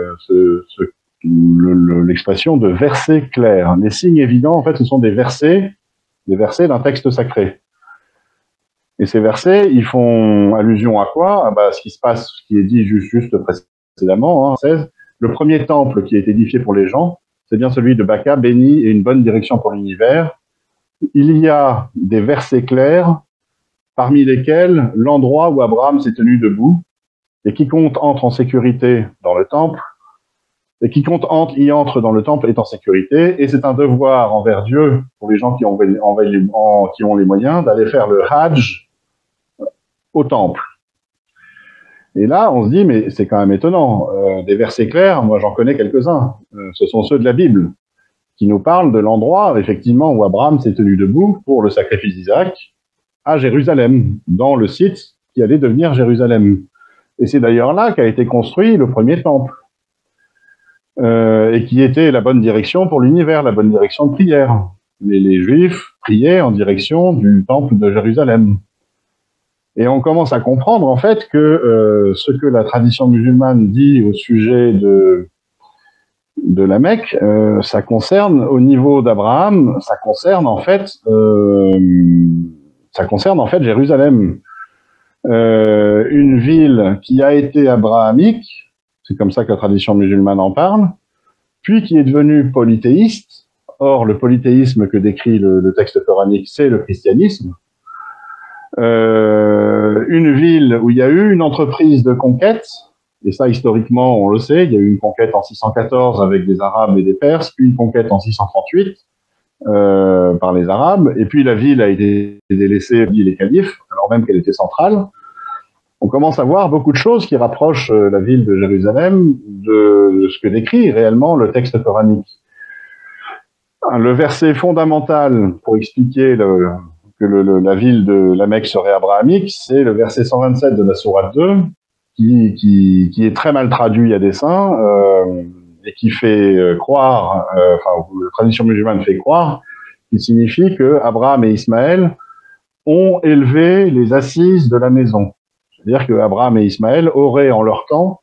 l'expression de verset clair. Les signes évidents, en fait, ce sont des versets d'un texte sacré. Et ces versets, ils font allusion à quoi? Ce qui se passe, ce qui est dit juste précédemment, 16. Le premier temple qui a été édifié pour les gens, c'est bien celui de Baka, béni et une bonne direction pour l'univers. Il y a des versets clairs, parmi lesquels l'endroit où Abraham s'est tenu debout, et quiconque entre en sécurité dans le temple, et quiconque y entre dans le temple est en sécurité, et c'est un devoir envers Dieu, pour les gens qui ont les moyens, d'aller faire le Hajj au temple. Et là, on se dit, mais c'est quand même étonnant, des versets clairs, moi j'en connais quelques-uns, ce sont ceux de la Bible, qui nous parlent de l'endroit, effectivement, où Abraham s'est tenu debout pour le sacrifice d'Isaac, à Jérusalem, dans le site qui allait devenir Jérusalem. Et c'est d'ailleurs là qu'a été construit le premier temple, et qui était la bonne direction pour l'univers, la bonne direction de prière. Les Juifs priaient en direction du temple de Jérusalem. Et on commence à comprendre, en fait, que ce que la tradition musulmane dit au sujet de la Mecque, ça concerne, au niveau d'Abraham, ça concerne en fait Jérusalem. Une ville qui a été abrahamique, c'est comme ça que la tradition musulmane en parle, puis qui est devenue polythéiste. Or, le polythéisme que décrit le texte coranique, c'est le christianisme. Une ville où il y a eu une entreprise de conquête, et ça, historiquement, on le sait, il y a eu une conquête en 614 avec des Arabes et des Perses, puis une conquête en 638 par les Arabes, et puis la ville a été délaissée par les califes, alors même qu'elle était centrale. On commence à voir beaucoup de choses qui rapprochent la ville de Jérusalem de ce que décrit réellement le texte coranique. Le verset fondamental pour expliquer que la ville de la Mecque serait abrahamique, c'est le verset 127 de la Sourate 2, qui est très mal traduit à dessein, et qui fait croire, la tradition musulmane fait croire, qui signifie que Abraham et Ismaël ont élevé les assises de la maison. C'est-à-dire que Abraham et Ismaël auraient en leur temps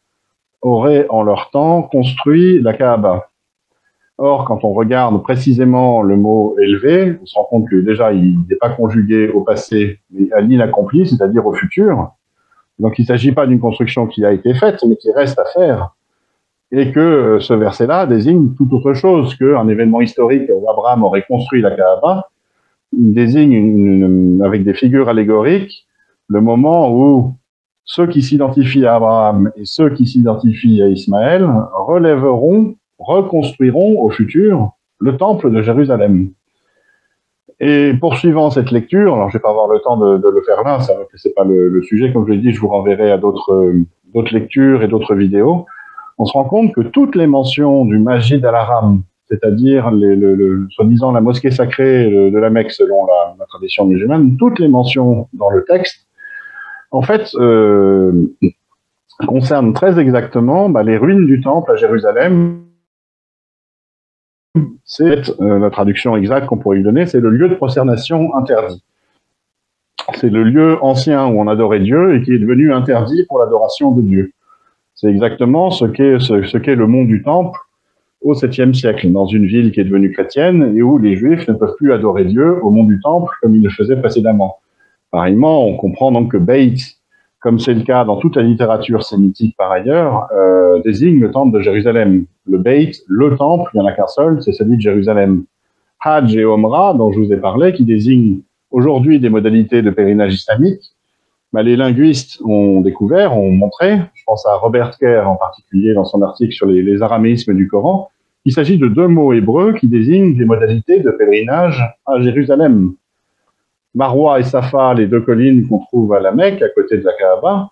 construit la Kaaba. Or, quand on regarde précisément le mot élevé, on se rend compte que déjà il n'est pas conjugué au passé, mais à l'inaccompli, c'est-à-dire au futur. Donc il ne s'agit pas d'une construction qui a été faite, mais qui reste à faire. et que ce verset-là désigne tout autre chose qu'un événement historique où Abraham aurait construit la Kaaba. Il désigne, avec des figures allégoriques, le moment où ceux qui s'identifient à Abraham et ceux qui s'identifient à Ismaël relèveront, reconstruiront au futur le temple de Jérusalem. Et poursuivant cette lecture, alors je ne vais pas avoir le temps de le faire là, c'est pas le sujet, comme je l'ai dit, je vous renverrai à d'autres lectures et d'autres vidéos. On se rend compte que toutes les mentions du Masjid al-Haram, c'est-à-dire soi-disant la mosquée sacrée de la Mecque selon la tradition musulmane, toutes les mentions dans le texte, en fait, concernent très exactement les ruines du temple à Jérusalem. C'est la traduction exacte qu'on pourrait lui donner, c'est le lieu de prosternation interdit. C'est le lieu ancien où on adorait Dieu et qui est devenu interdit pour l'adoration de Dieu. C'est exactement ce qu'est le mont du Temple au 7e siècle, dans une ville qui est devenue chrétienne et où les Juifs ne peuvent plus adorer Dieu au mont du Temple comme ils le faisaient précédemment. Pareillement, on comprend donc que Beit, comme c'est le cas dans toute la littérature sémitique par ailleurs, désigne le temple de Jérusalem. Le Beit, le temple, il n'y en a qu'un seul, c'est celui de Jérusalem. Hajj et Omra, dont je vous ai parlé, qui désignent aujourd'hui des modalités de pèlerinage islamique, les linguistes ont découvert, ont montré, je pense à Robert Kerr en particulier dans son article sur les araméismes du Coran, il s'agit de deux mots hébreux qui désignent des modalités de pèlerinage à Jérusalem. Marwa et Safa, les deux collines qu'on trouve à la Mecque, à côté de la Kaaba,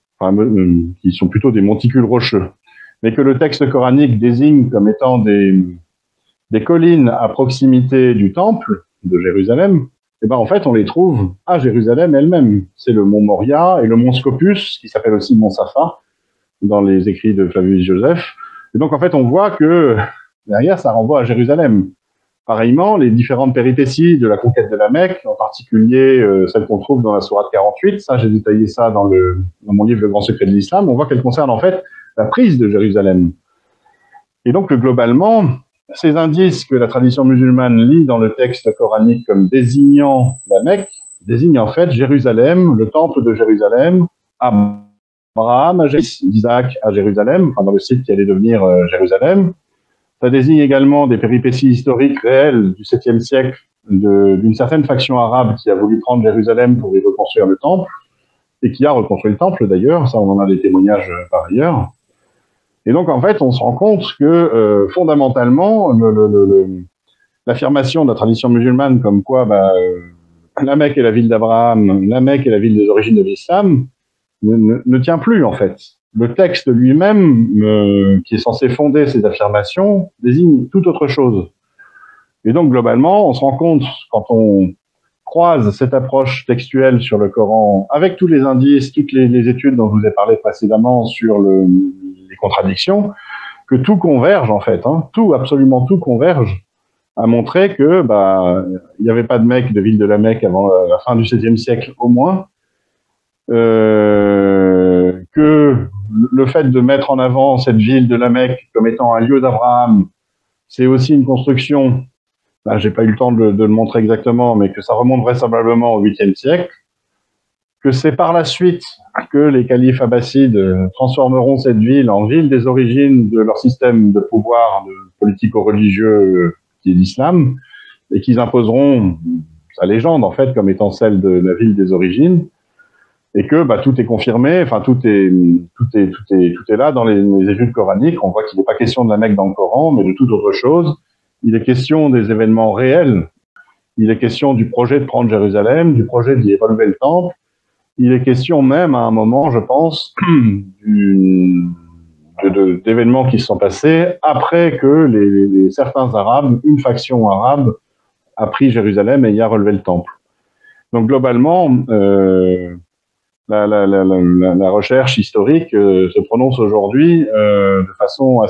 qui sont plutôt des monticules rocheux, mais que le texte coranique désigne comme étant des collines à proximité du temple de Jérusalem, et en fait, on les trouve à Jérusalem elle-même. C'est le mont Moria et le mont Scopus, qui s'appelle aussi mont Safa, dans les écrits de Flavius Joseph. Et donc, en fait, on voit que derrière, ça renvoie à Jérusalem. Pareillement, les différentes péripéties de la conquête de la Mecque, en particulier celles qu'on trouve dans la sourate 48, ça, j'ai détaillé ça dans mon livre Le Grand Secret de l'Islam, on voit qu'elle concerne en fait la prise de Jérusalem. Et donc, globalement, ces indices que la tradition musulmane lit dans le texte coranique comme désignant la Mecque, désignent en fait Jérusalem, le temple de Jérusalem, Abraham, Isaac à Jérusalem, dans le site qui allait devenir Jérusalem. Ça désigne également des péripéties historiques réelles du 7e siècle d'une certaine faction arabe qui a voulu prendre Jérusalem pour y reconstruire le temple, et qui a reconstruit le temple d'ailleurs, ça on en a des témoignages par ailleurs. Et donc, en fait, on se rend compte que, fondamentalement, l'affirmation de la tradition musulmane comme quoi la Mecque est la ville d'Abraham, la Mecque est la ville des origines de l'islam, ne tient plus, en fait. Le texte lui-même, qui est censé fonder ces affirmations, désigne tout autre chose. Et donc, globalement, on se rend compte, quand on croise cette approche textuelle sur le Coran, avec tous les indices, toutes les études dont je vous ai parlé précédemment sur les contradictions, que tout converge en fait, tout, absolument tout converge à montrer que il n'y avait pas de Mecque, de ville de la Mecque avant la fin du 7e siècle au moins, que le fait de mettre en avant cette ville de la Mecque comme étant un lieu d'Abraham, c'est aussi une construction, j'ai pas eu le temps de le montrer exactement, mais que ça remonte vraisemblablement au 8e siècle, que c'est par la suite que les califes abbassides transformeront cette ville en ville des origines de leur système de pouvoir politico-religieux qui est l'islam, et qu'ils imposeront sa légende, en fait, comme étant celle de la ville des origines, et que tout est confirmé, tout est là dans les études coraniques. On voit qu'il n'est pas question de la Mecque dans le Coran, mais de toute autre chose. Il est question des événements réels. Il est question du projet de prendre Jérusalem, du projet d'y relever le temple. Il est question même, à un moment, je pense, d'événements qui se sont passés après que certains Arabes, une faction arabe, a pris Jérusalem et y a relevé le temple. Donc, globalement, la recherche historique se prononce aujourd'hui de façon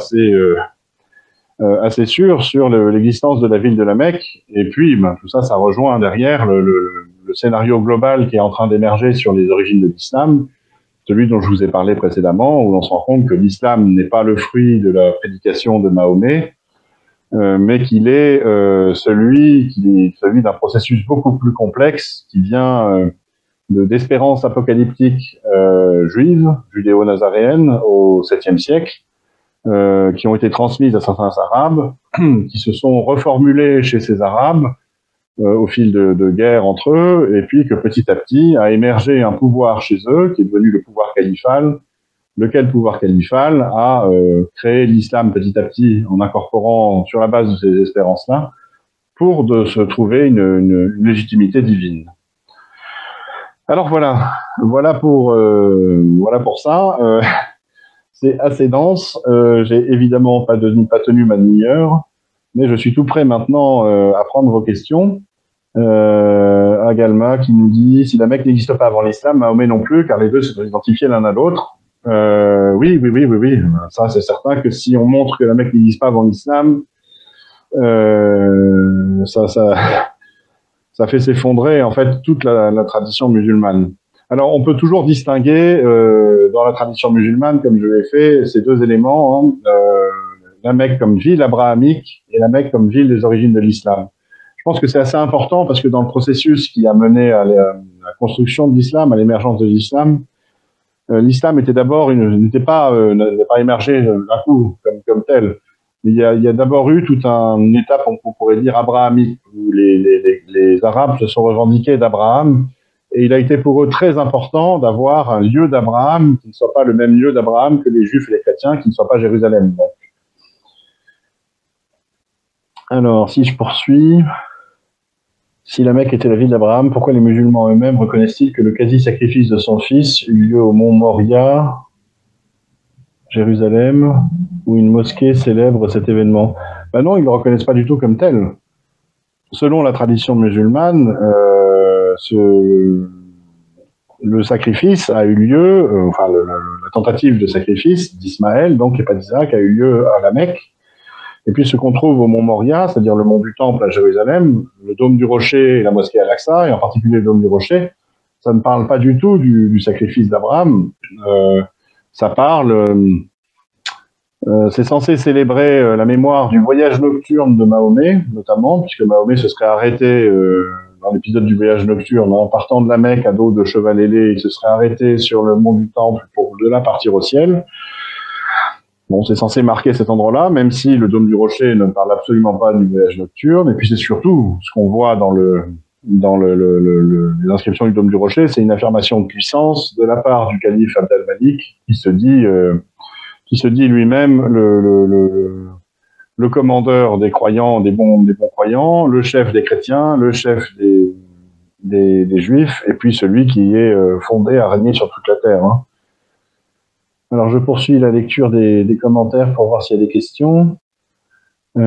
assez sûre sur l'existence de la ville de la Mecque. Et puis, tout ça, ça rejoint derrière le scénario global qui est en train d'émerger sur les origines de l'islam, celui dont je vous ai parlé précédemment, où l'on se rend compte que l'islam n'est pas le fruit de la prédication de Mahomet, mais qu'il est celui d'un processus beaucoup plus complexe qui vient d'espérance apocalyptique juive, judéo-nazaréenne, au 7e siècle, qui ont été transmises à certains Arabes, qui se sont reformulées chez ces Arabes au fil de guerres entre eux, et puis que petit à petit a émergé un pouvoir chez eux, qui est devenu le pouvoir califal, lequel pouvoir califal a créé l'islam petit à petit en incorporant sur la base de ces espérances-là pour se trouver une légitimité divine. Alors voilà pour ça. C'est assez dense. J'ai évidemment pas tenu ma demi-heure, mais je suis tout prêt maintenant à prendre vos questions. Agalma qui nous dit si la Mecque n'existe pas avant l'islam, Mahomet non plus, car les deux se sont identifiés l'un à l'autre. Oui. Ça, c'est certain que si on montre que la Mecque n'existe pas avant l'islam, ça fait s'effondrer en fait toute la tradition musulmane. Alors, on peut toujours distinguer dans la tradition musulmane, comme je l'ai fait, ces deux éléments, la Mecque comme ville abrahamique et la Mecque comme ville des origines de l'islam. Je pense que c'est assez important parce que dans le processus qui a mené à la construction de l'islam, à l'émergence de l'islam, l'islam n'était pas émergé d'un coup comme tel. Il y a d'abord eu toute une étape, on pourrait dire, abrahamique, où les Arabes se sont revendiqués d'Abraham, et il a été pour eux très important d'avoir un lieu d'Abraham qui ne soit pas le même lieu d'Abraham que les Juifs et les chrétiens, qui ne soit pas Jérusalem. Donc. Alors, si je poursuis, si la Mecque était la ville d'Abraham, pourquoi les musulmans eux-mêmes reconnaissent-ils que le quasi-sacrifice de son fils eut lieu au mont Moria, Jérusalem, où une mosquée célèbre cet événement? Ben non, ils ne le reconnaissent pas du tout comme tel. Selon la tradition musulmane, le sacrifice a eu lieu, la tentative de sacrifice d'Ismaël, donc et pas d'Isaac, a eu lieu à la Mecque. Et puis ce qu'on trouve au mont Moria, c'est-à-dire le mont du Temple à Jérusalem, le dôme du Rocher et la mosquée Al-Aqsa, et en particulier le dôme du Rocher, ça ne parle pas du tout du sacrifice d'Abraham. Ça parle, c'est censé célébrer la mémoire du voyage nocturne de Mahomet, notamment, puisque Mahomet se serait arrêté dans l'épisode du voyage nocturne, en partant de la Mecque à dos de cheval ailé, il se serait arrêté sur le mont du Temple pour de là partir au ciel. Bon, c'est censé marquer cet endroit-là, même si le dôme du Rocher ne parle absolument pas du voyage nocturne. Et puis c'est surtout ce qu'on voit dans les inscriptions du dôme du Rocher, c'est une affirmation de puissance de la part du calife Abd al-Malik qui se dit lui-même le commandeur des croyants, des bons croyants, le chef des chrétiens, le chef des juifs, et puis celui qui est fondé à régner sur toute la terre. Hein. Alors je poursuis la lecture des commentaires pour voir s'il y a des questions. Je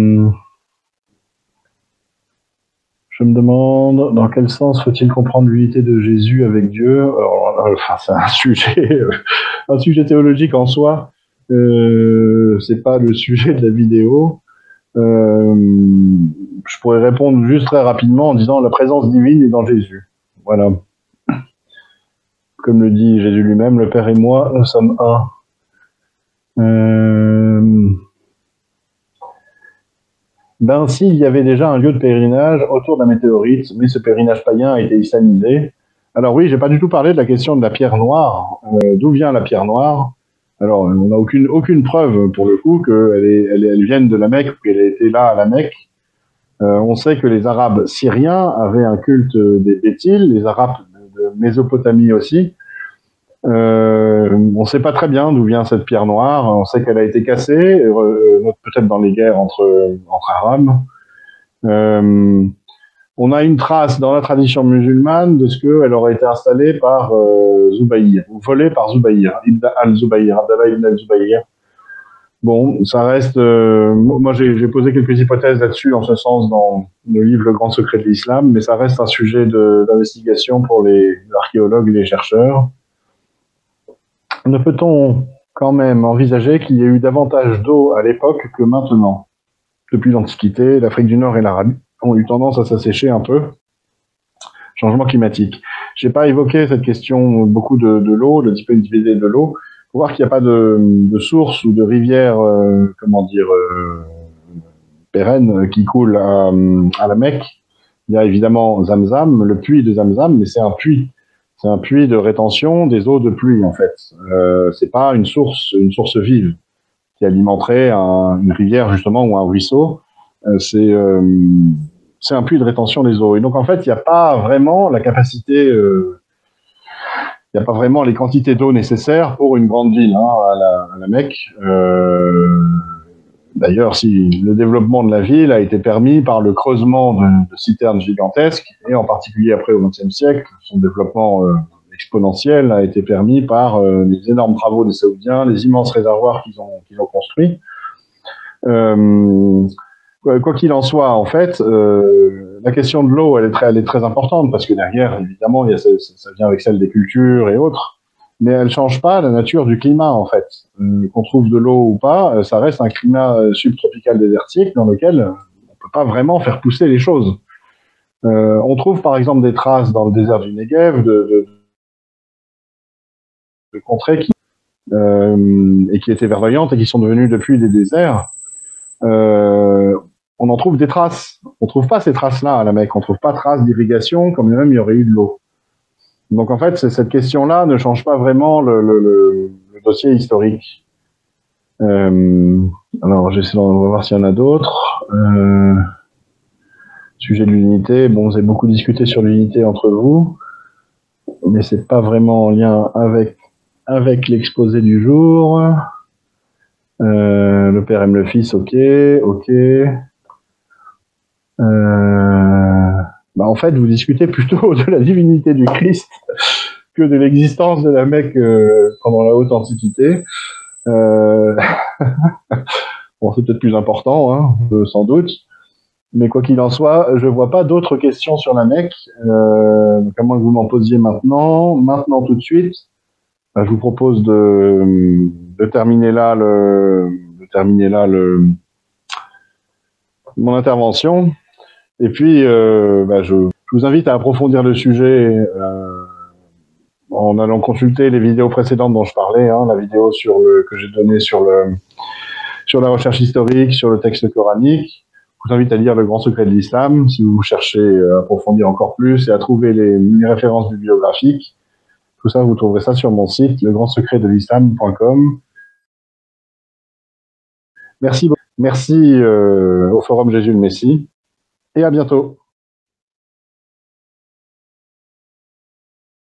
me demande dans quel sens faut-il comprendre l'unité de Jésus avec Dieu. C'est un sujet théologique en soi. C'est pas le sujet de la vidéo. Je pourrais répondre juste très rapidement en disant la présence divine est dans Jésus. Voilà. Comme le dit Jésus lui-même, le Père et moi, nous sommes un. Si, il y avait déjà un lieu de pèlerinage autour d'un météorite, mais ce pèlerinage païen a été islamisé. Alors oui, j'ai pas du tout parlé de la question de la pierre noire. D'où vient la pierre noire? Alors, on n'a aucune preuve, pour le coup, qu'elle vienne de la Mecque ou qu'elle ait été là à la Mecque. On sait que les Arabes syriens avaient un culte des Béthyles, les Arabes de Mésopotamie aussi. On ne sait pas très bien d'où vient cette pierre noire. On sait qu'elle a été cassée, peut-être dans les guerres entre Arabes. On a une trace dans la tradition musulmane de ce qu'elle aurait été installée par Zubayr, ou volée par Zubayr, Ibn al-Zubayr, Abdallah ibn al-Zubayr. Bon, ça reste... moi, j'ai posé quelques hypothèses là-dessus, en ce sens, dans le livre Le Grand Secret de l'Islam, mais ça reste un sujet d'investigation pour les archéologues et les chercheurs. Ne peut-on quand même envisager qu'il y ait eu davantage d'eau à l'époque que maintenant? Depuis l'Antiquité, l'Afrique du Nord et l'Arabie ont eu tendance à s'assécher un peu. Changement climatique. J'ai pas évoqué cette question beaucoup de l'eau, de disponibilité de l'eau. Faut voir qu'il n'y a pas de source ou de rivière, pérenne qui coule à la Mecque. Il y a évidemment Zamzam, le puits de Zamzam, mais c'est un puits. C'est un puits de rétention des eaux de pluie, en fait. C'est pas une source vive. qui alimenterait une rivière justement ou un ruisseau. C'est un puits de rétention des eaux. Et donc en fait, il n'y a pas vraiment la capacité, il n'y a pas vraiment les quantités d'eau nécessaires pour une grande ville à la Mecque. D'ailleurs, si le développement de la ville a été permis par le creusement de citernes gigantesques, et en particulier après au XXe siècle, son développement exponentiel a été permis par les énormes travaux des Saoudiens, les immenses réservoirs qu'ils ont construits. Quoi qu'il en soit, en fait, la question de l'eau, elle est très importante, parce que derrière, évidemment, ça vient avec celle des cultures et autres, mais elle change pas la nature du climat, en fait. Qu'on trouve de l'eau ou pas, ça reste un climat subtropical désertique dans lequel on peut pas vraiment faire pousser les choses. On trouve par exemple des traces dans le désert du Negev de contrées qui étaient verdoyantes et qui sont devenues depuis des déserts. On en trouve des traces. On trouve pas ces traces-là à la Mecque. On trouve pas traces d'irrigation comme même il y aurait eu de l'eau. Donc en fait, cette question-là ne change pas vraiment le dossier historique. Alors, on va voir s'il y en a d'autres. Sujet de l'unité. Bon, vous avez beaucoup discuté sur l'unité entre vous, mais c'est pas vraiment en lien avec l'exposé du jour. Le Père aime le Fils, ok. En fait, vous discutez plutôt de la divinité du Christ que de l'existence de la Mecque pendant la haute antiquité. Bon, c'est peut-être plus important, hein, sans doute. Mais quoi qu'il en soit, je vois pas d'autres questions sur la Mecque. Donc à moins que vous m'en posiez maintenant tout de suite. Je vous propose de terminer là mon intervention. Et puis, je vous invite à approfondir le sujet en allant consulter les vidéos précédentes dont je parlais, la vidéo que j'ai donnée sur la recherche historique, sur le texte coranique. Je vous invite à lire Le Grand Secret de l'Islam si vous cherchez à approfondir encore plus et à trouver les références bibliographiques. Tout ça, vous trouverez ça sur mon site, legrandsecretdelislam.com. Merci au Forum Jésus le Messie et à bientôt.